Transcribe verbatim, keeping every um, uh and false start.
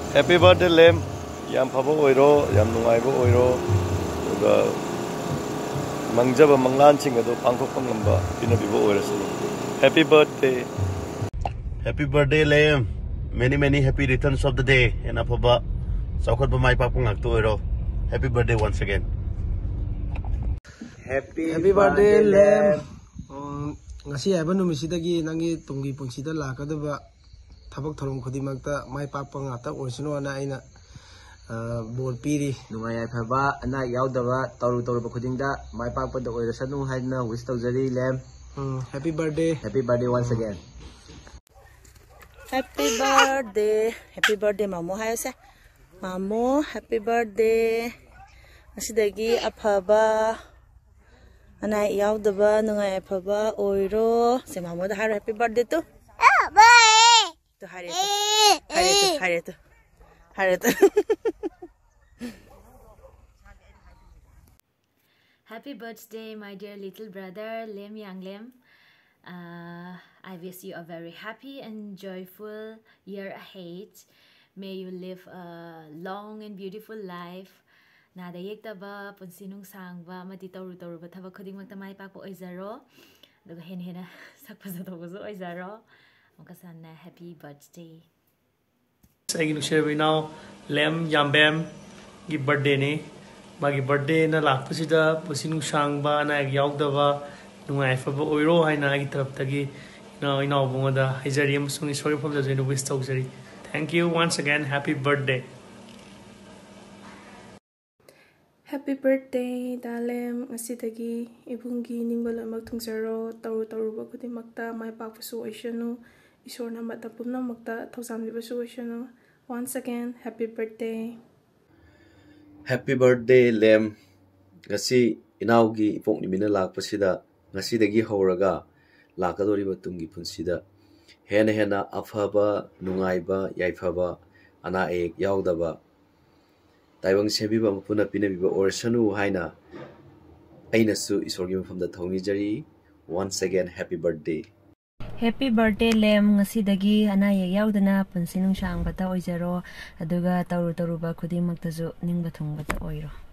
Happy birthday, Lem. Yam phabo oiro, yam nungai bo oiro. Duga mangjaba manglan chinga do pangkok pangamba pina bibo oirasu. Happy birthday. Happy birthday, Lem. Many many happy returns of the day. And apaba saukhat ba mai pa pangak to oiro. Happy birthday once again. Happy, happy birthday, Lem. Um, ngasi aba numisidagi nangi tunggi punsida lakadaba tabak thorong khudimagta mai papa ngata oisino ana aina bol piri nungai ai phaba ana yaudaba tauru tauru khudingda mai papa da oirasanu haina wish tawjari Lem. Happy birthday. Happy birthday once again. Happy birthday. Happy birthday Mamo hayose. Mamo happy birthday. Asidagi aphaba ana yaudaba nungai ai phaba oiro se Mamo da har happy birthday to. To hare to hare to hare to hare to. Happy birthday, my dear little brother, Lem Yang Lem. Uh, I wish you a very happy and joyful year ahead. May you live a long and beautiful life. Nada yektaba punsinung sangba mati tauru tauru ba thaba khuding magta mai pak po oizaro. Duga hen hena sakpa sa togo zo oizaro. Mukasana happy birthday. Saya ingin share now Lem Yambem gi birthday ni. Magi birthday na lakpa sida pusinung sangba na yaugdaba nungai faba oiro haina agi tarap tagi ina ina bungoda haizari amasung isori from the zenu wish tawjari. Thank you once again. Happy birthday. Happy birthday, Dalem. Asidagi ibungi ningbal amak tungsaro taru taru bagudi makta mai pakpasu oishanu isor na matapumna makta thosam libasu oishanu. Once again, happy birthday. Happy birthday, Lem. Ngasi inaugi ipok nimina lakpasida ngasi dagi hauraga lakadori batungi punsida hena hena afaba nungaiba yaifaba ana ek yaudaba taibang sebiba mapuna pinabiba orsanu haina ainasu isorgi mafamda thongni jari. Once again, happy birthday. Happy birthday, Lem. Ngasi dagi ana ek yaudana punsinung sang bata oizaro aduga tauru taru ba khudimagtazu ningba thungbata oiro.